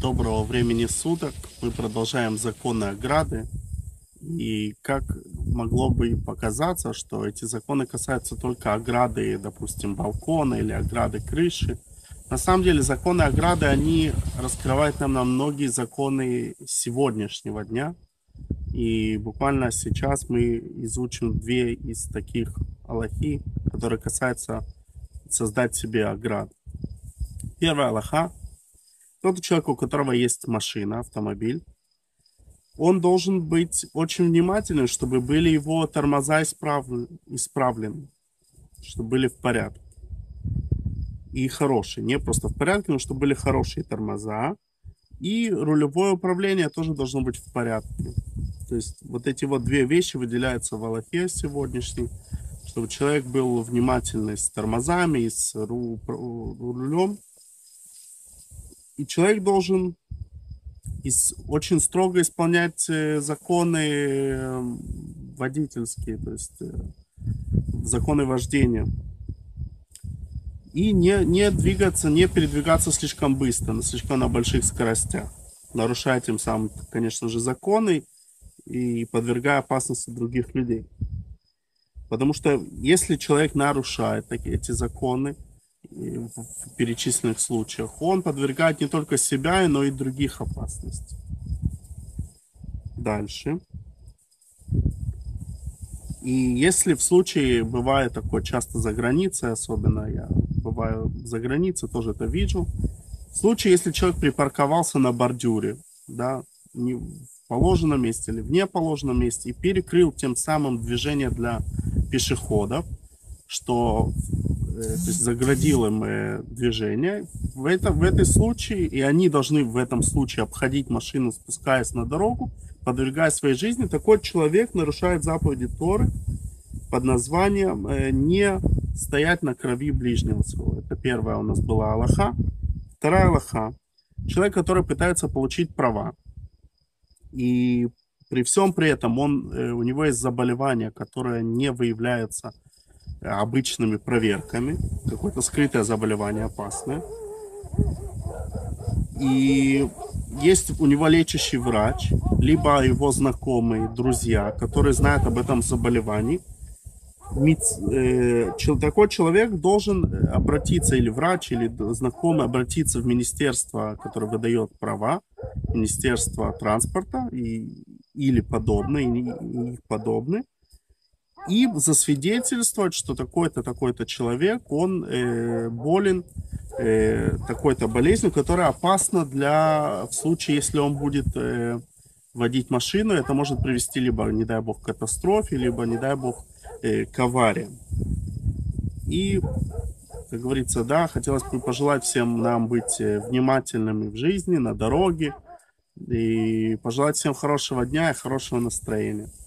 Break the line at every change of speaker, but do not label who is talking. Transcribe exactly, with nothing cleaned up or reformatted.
Доброго времени суток. Мы продолжаем законы ограды. И как могло бы и показаться, что эти законы касаются только ограды, допустим, балкона или ограды крыши. На самом деле законы ограды, они раскрывают нам на многие законы сегодняшнего дня. И буквально сейчас мы изучим две из таких алахи, которые касаются создать себе оград. Первая алаха. Тот человек, у которого есть машина, автомобиль, он должен быть очень внимательным, чтобы были его тормоза исправлены, исправлены, чтобы были в порядке. И хорошие, не просто в порядке, но чтобы были хорошие тормоза. И рулевое управление тоже должно быть в порядке. То есть вот эти вот две вещи выделяются в алахе сегодняшней, чтобы человек был внимательный с тормозами и с рулем. И человек должен очень строго исполнять законы водительские, то есть законы вождения. И не, не двигаться, не передвигаться слишком быстро, слишком на больших скоростях, нарушая тем самым, конечно же, законы и подвергая опасности других людей. Потому что если человек нарушает такие, эти законы, в перечисленных случаях, он подвергает не только себя, но и других опасностей. Дальше. И если в случае, бывает такое часто за границей, особенно я бываю за границей, тоже это вижу. В случае, если человек припарковался на бордюре, да, не в положенном месте или в неположенном месте, и перекрыл тем самым движение для пешеходов, что то есть заградил им движение, в, это, в этой случае, и они должны в этом случае обходить машину, спускаясь на дорогу, подвергая своей жизни, такой человек нарушает заповеди Торы под названием «не стоять на крови ближнего своего». Это первая у нас была алаха. Вторая алаха. Человек, который пытается получить права, и при всем при этом он, у него есть заболевание, которое не выявляется обычными проверками, какое-то скрытое заболевание опасное. И есть у него лечащий врач, либо его знакомые, друзья, которые знают об этом заболевании. Такой человек должен обратиться, или врач, или знакомый, обратиться в министерство, которое выдает права, министерство транспорта и, или подобные, и их подобные, и засвидетельствовать, что такой-то, такой-то человек, он э, болен э, такой-то болезнью, которая опасна для, в случае, если он будет э, водить машину, это может привести либо, не дай бог, к катастрофе, либо, не дай бог, э, к авариям. И, как говорится, да, хотелось бы пожелать всем нам быть внимательными в жизни, на дороге, и пожелать всем хорошего дня и хорошего настроения.